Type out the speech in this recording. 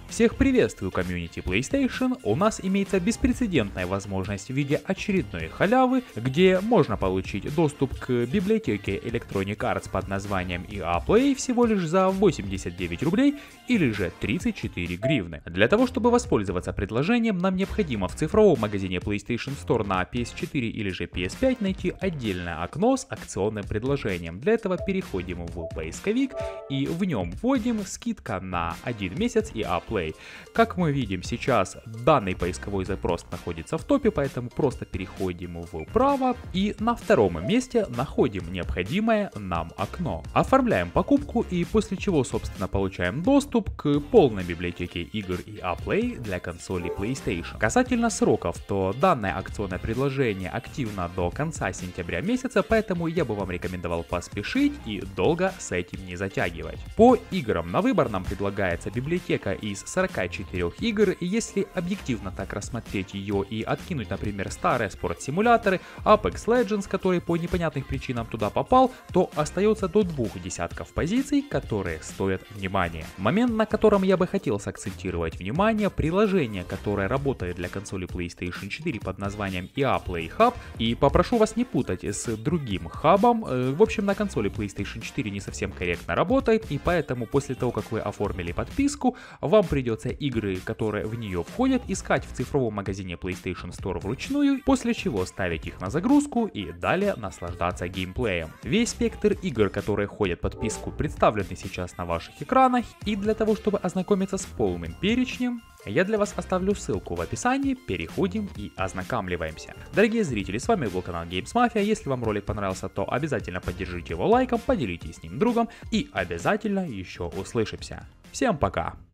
Всех приветствую, комьюнити PlayStation. У нас имеется беспрецедентная возможность в виде очередной халявы, где можно получить доступ к библиотеке Electronic Arts под названием EA Play всего лишь за 89 рублей или же 34 гривны. Для того, чтобы воспользоваться предложением, нам необходимо в цифровом магазине PlayStation Store на PS4 или же PS5 найти отдельное окно с акционным предложением. Для этого переходим в поисковик и в нем вводим скидка на 1 месяц EA Play. Как мы видим сейчас, данный поисковой запрос находится в топе, поэтому просто переходим вправо и на втором месте находим необходимое нам окно. Оформляем покупку и после чего, собственно, получаем доступ к полной библиотеке игр EA Play для консоли PlayStation. Касательно сроков, то данное акционное предложение активно до конца сентября месяца, поэтому я бы вам рекомендовал поспешить и долго с этим не затягивать. По играм на выбор нам предлагается библиотека из 44 игр, и если объективно так рассмотреть ее и откинуть, например, старые спорт-симуляторы, Apex Legends, который по непонятным причинам туда попал, то остается до 2 десятков позиций, которые стоят внимания. Момент, на котором я бы хотел сакцентировать внимание, приложение, которое работает для консоли PlayStation 4 под названием EA Play Hub, и попрошу вас не путать с другим хабом. В общем, на консоли PlayStation 4 не совсем корректно работает, и поэтому после того, как вы оформили подписку, вам придется игры, которые в нее входят, искать в цифровом магазине PlayStation Store вручную, после чего ставить их на загрузку и далее наслаждаться геймплеем. Весь спектр игр, которые входят в подписку, представлены сейчас на ваших экранах, и для того, чтобы ознакомиться с полным перечнем, я для вас оставлю ссылку в описании, переходим и ознакомливаемся. Дорогие зрители, с вами был канал Games Mafia. Если вам ролик понравился, то обязательно поддержите его лайком, поделитесь с ним другом и обязательно еще услышимся. Всем пока!